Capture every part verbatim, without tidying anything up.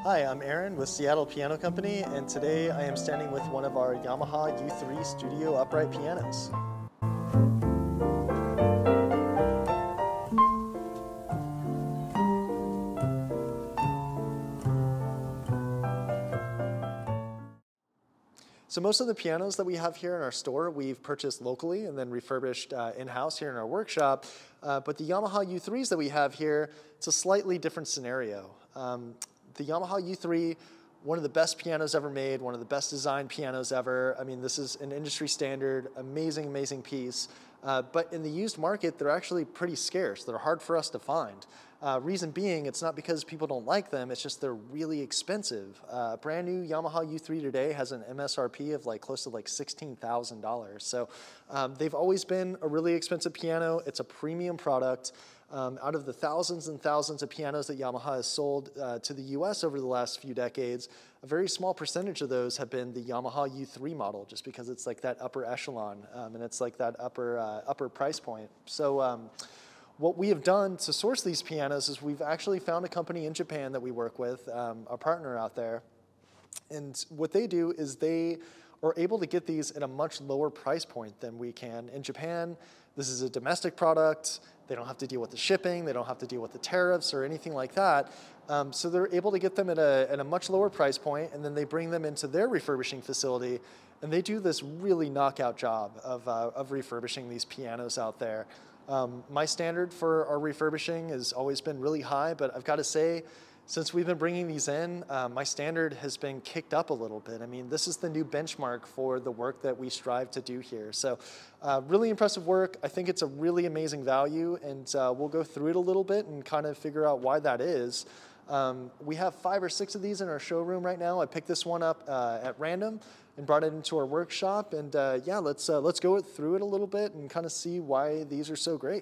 Hi, I'm Aaron with Seattle Piano Company, and today I am standing with one of our Yamaha U three studio upright pianos. So most of the pianos that we have here in our store, we've purchased locally and then refurbished uh, in-house here in our workshop. Uh, but the Yamaha U threes that we have here, it's a slightly different scenario. Um, the Yamaha U three, one of the best pianos ever made, one of the best designed pianos ever. I mean, this is an industry standard, amazing, amazing piece. Uh, but in the used market, they're actually pretty scarce. They're hard for us to find. Uh, reason being, it's not because people don't like them, it's just they're really expensive. Uh, a brand new Yamaha U three today has an M S R P of like close to like sixteen thousand dollars. So um, they've always been a really expensive piano. It's a premium product. Um, out of the thousands and thousands of pianos that Yamaha has sold uh, to the U S over the last few decades, a very small percentage of those have been the Yamaha U three model, just because it's like that upper echelon um, and it's like that upper, uh, upper price point. So um, what we have done to source these pianos is we've actually found a company in Japan that we work with, um, a partner out there. And what they do is they are able to get these at a much lower price point than we can. In Japan, this is a domestic product. They don't have to deal with the shipping. They don't have to deal with the tariffs or anything like that. Um, so they're able to get them at a, at a much lower price point, and then they bring them into their refurbishing facility, and they do this really knockout job of, uh, of refurbishing these pianos out there. Um, my standard for our refurbishing has always been really high, but I've got to say, since we've been bringing these in, uh, my standard has been kicked up a little bit. I mean, this is the new benchmark for the work that we strive to do here. So uh, really impressive work. I think it's a really amazing value, and uh, we'll go through it a little bit and kind of figure out why that is. Um, we have five or six of these in our showroom right now. I picked this one up uh, at random and brought it into our workshop. And uh, yeah, let's, uh, let's go through it a little bit and kind of see why these are so great.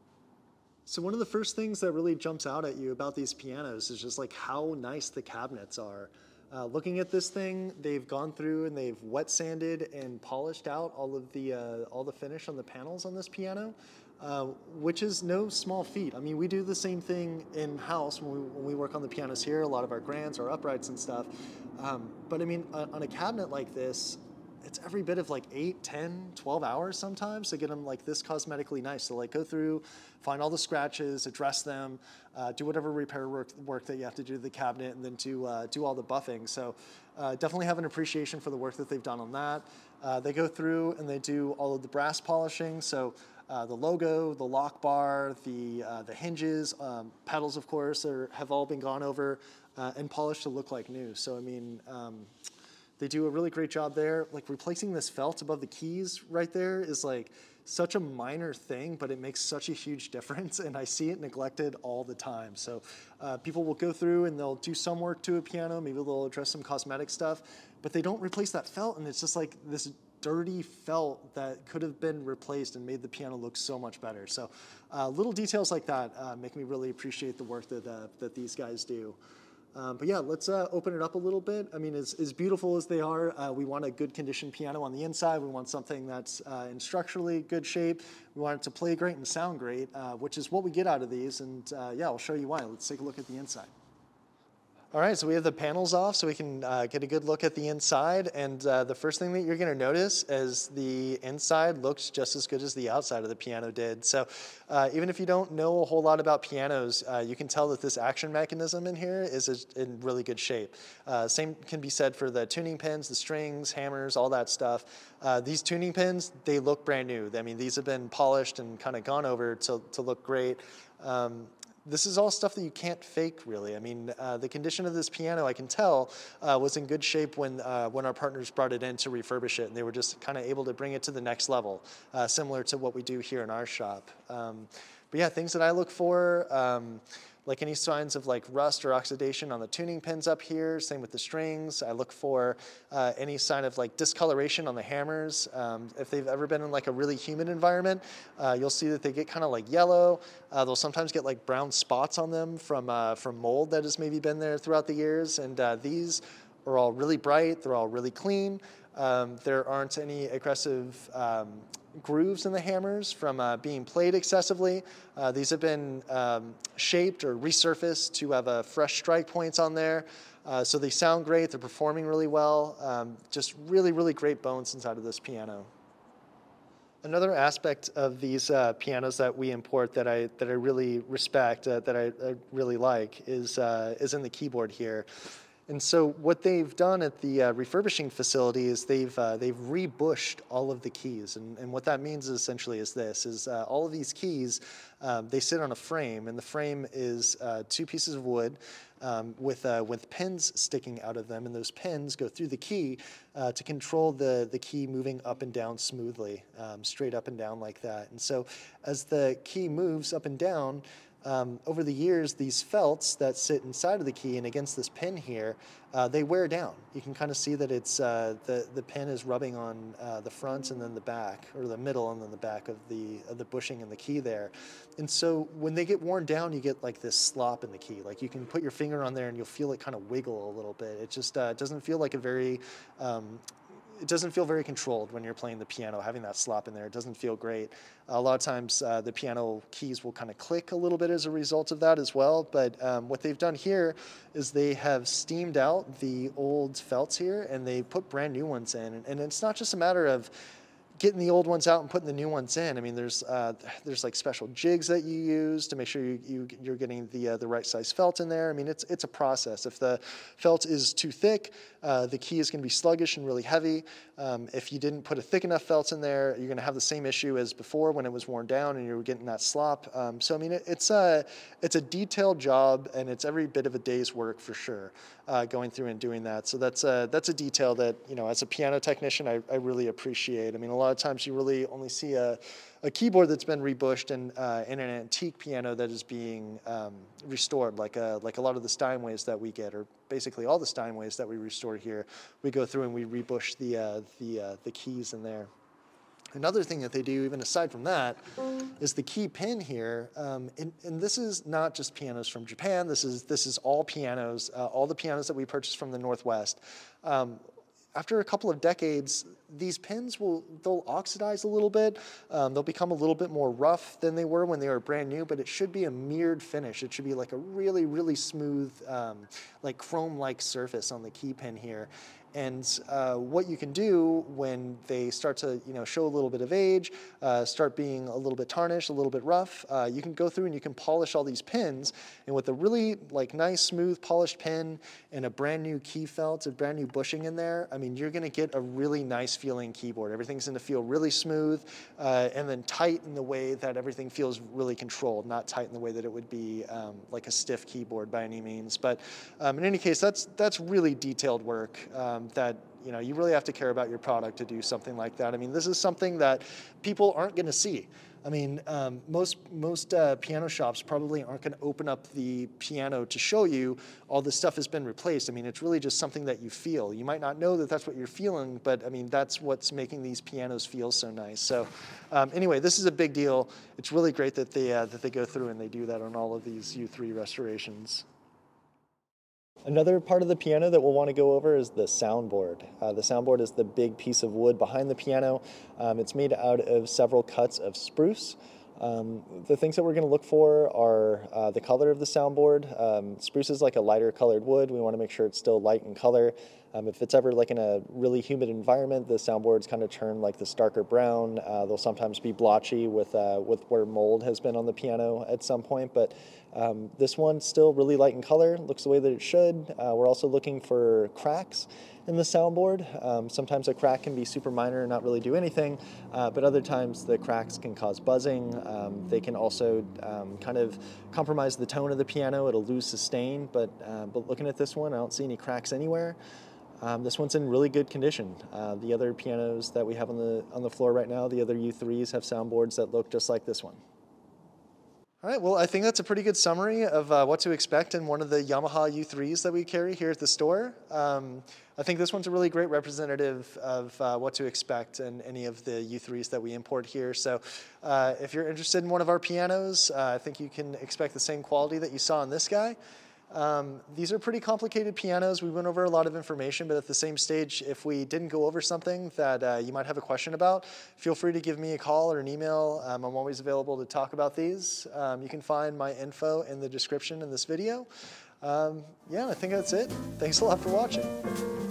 So one of the first things that really jumps out at you about these pianos is just like how nice the cabinets are. Uh, looking at this thing, they've gone through and they've wet sanded and polished out all of the, uh, all the finish on the panels on this piano. Uh, which is no small feat. I mean, we do the same thing in-house when we, when we work on the pianos here, a lot of our grands, our uprights and stuff. Um, but I mean, uh, on a cabinet like this, it's every bit of like eight, ten, twelve hours sometimes to get them like this cosmetically nice. So like go through, find all the scratches, address them, uh, do whatever repair work, work that you have to do to the cabinet, and then do, uh, do all the buffing. So uh, definitely have an appreciation for the work that they've done on that. Uh, they go through and they do all of the brass polishing. So Uh, the logo, the lock bar, the, uh, the hinges, um, pedals, of course, are, have all been gone over uh, and polished to look like new. So, I mean, um, they do a really great job there. Like replacing this felt above the keys right there is like such a minor thing, but it makes such a huge difference, and I see it neglected all the time. So uh, people will go through and they'll do some work to a piano, maybe they'll address some cosmetic stuff, but they don't replace that felt, and it's just like this dirty felt that could have been replaced and made the piano look so much better. So uh, little details like that uh, make me really appreciate the work that, uh, that these guys do. Um, but yeah, let's uh, open it up a little bit. I mean, as, as beautiful as they are, uh, we want a good conditioned piano on the inside. We want something that's uh, in structurally good shape. We want it to play great and sound great, uh, which is what we get out of these. And uh, yeah, I'll show you why. Let's take a look at the inside. All right, so we have the panels off so we can uh, get a good look at the inside. And uh, the first thing that you're gonna notice is the inside looks just as good as the outside of the piano did. So uh, even if you don't know a whole lot about pianos, uh, you can tell that this action mechanism in here is in really good shape. Uh, same can be said for the tuning pins, the strings, hammers, all that stuff. Uh, these tuning pins, they look brand new. I mean, these have been polished and kind of gone over to, to look great. Um, This is all stuff that you can't fake, really. I mean, uh, the condition of this piano, I can tell, uh, was in good shape when, uh, when our partners brought it in to refurbish it, and they were just kind of able to bring it to the next level, uh, similar to what we do here in our shop. Um, but yeah, things that I look for, um, like any signs of like rust or oxidation on the tuning pins up here, same with the strings. I look for uh, any sign of like discoloration on the hammers. Um, if they've ever been in like a really humid environment, uh, you'll see that they get kind of like yellow. Uh, they'll sometimes get like brown spots on them from, uh, from mold that has maybe been there throughout the years. And uh, these are all really bright, they're all really clean. Um, there aren't any aggressive um, grooves in the hammers from uh, being played excessively. Uh, these have been um, shaped or resurfaced to have uh, fresh strike points on there. Uh, so they sound great, they're performing really well, um, just really, really great bones inside of this piano. Another aspect of these uh, pianos that we import that I that I really respect, uh, that I, I really like, is uh, is in the keyboard here. And so what they've done at the uh, refurbishing facility is they've uh, they've rebushed all of the keys, and, and what that means is essentially is this: is uh, all of these keys, um, they sit on a frame, and the frame is uh, two pieces of wood um, with uh, with pins sticking out of them, and those pins go through the key uh, to control the the key moving up and down smoothly, um, straight up and down like that. And so as the key moves up and down, Um, over the years, these felts that sit inside of the key and against this pin here, uh, they wear down. You can kind of see that it's uh, the the pin is rubbing on uh, the front and then the back, or the middle and then the back of the of the bushing and the key there. And so when they get worn down, you get like this slop in the key. Like you can put your finger on there and you'll feel it kind of wiggle a little bit. It just uh, doesn't feel like a very um, it doesn't feel very controlled when you're playing the piano, having that slop in there. It doesn't feel great. A lot of times uh, the piano keys will kind of click a little bit as a result of that as well. But um, what they've done here is they have steamed out the old felts here and they put brand new ones in. And, and it's not just a matter of getting the old ones out and putting the new ones in. I mean, there's uh, there's like special jigs that you use to make sure you, you you're getting the uh, the right size felt in there. I mean, it's it's a process. If the felt is too thick, uh, the key is going to be sluggish and really heavy. Um, if you didn't put a thick enough felt in there, you're going to have the same issue as before when it was worn down and you were getting that slop. Um, so I mean, it, it's a it's a detailed job and it's every bit of a day's work for sure, uh, going through and doing that. So that's a that's a detail that, you know, as a piano technician, I, I really appreciate. I mean, a lot of times you really only see a, a keyboard that's been rebushed and uh, in an antique piano that is being um, restored, like a, like a lot of the Steinways that we get, or basically all the Steinways that we restore here. We go through and we rebush the, uh, the, uh, the keys in there. Another thing that they do, even aside from that, is the key pin here. Um, and, and this is not just pianos from Japan. This is, this is all pianos, uh, all the pianos that we purchased from the Northwest. Um, After a couple of decades, these pins will, they'll oxidize a little bit. Um, they'll become a little bit more rough than they were when they were brand new, but it should be a mirrored finish. It should be like a really, really smooth, um, like chrome-like surface on the key pin here. And uh, what you can do when they start to, you know, show a little bit of age, uh, start being a little bit tarnished, a little bit rough, uh, you can go through and you can polish all these pins. And with a really like nice, smooth, polished pin and a brand new key felt, a brand new bushing in there, I mean, you're going to get a really nice feeling keyboard. Everything's going to feel really smooth uh, and then tight in the way that everything feels really controlled, not tight in the way that it would be um, like a stiff keyboard by any means. But um, in any case, that's that's really detailed work. Um, that, you know, you really have to care about your product to do something like that. I mean, this is something that people aren't going to see. I mean, um, most most uh, piano shops probably aren't going to open up the piano to show you all this stuff has been replaced. I mean, it's really just something that you feel. You might not know that that's what you're feeling, but I mean, that's what's making these pianos feel so nice. So um, anyway, this is a big deal. It's really great that they, uh, that they go through and they do that on all of these U three restorations. Another part of the piano that we'll want to go over is the soundboard. Uh, the soundboard is the big piece of wood behind the piano. Um, it's made out of several cuts of spruce. Um, the things that we're going to look for are uh, the color of the soundboard. Um, spruce is like a lighter colored wood. We want to make sure it's still light in color. Um, if it's ever like in a really humid environment, the soundboards kind of turn like the starker brown. Uh, they'll sometimes be blotchy with, uh, with where mold has been on the piano at some point, but um, this one's still really light in color, looks the way that it should. Uh, we're also looking for cracks in the soundboard. Um, sometimes a crack can be super minor and not really do anything, uh, but other times the cracks can cause buzzing. Um, they can also um, kind of compromise the tone of the piano. It'll lose sustain, but, uh, but looking at this one, I don't see any cracks anywhere. Um, this one's in really good condition. Uh, the other pianos that we have on the, on the floor right now, the other U threes, have soundboards that look just like this one. All right, well, I think that's a pretty good summary of uh, what to expect in one of the Yamaha U threes that we carry here at the store. Um, I think this one's a really great representative of uh, what to expect in any of the U threes that we import here. So uh, if you're interested in one of our pianos, uh, I think you can expect the same quality that you saw in this guy. Um, these are pretty complicated pianos. We went over a lot of information, but at the same stage, if we didn't go over something that uh, you might have a question about, feel free to give me a call or an email. Um, I'm always available to talk about these. Um, you can find my info in the description in this video. Um, yeah, I think that's it. Thanks a lot for watching.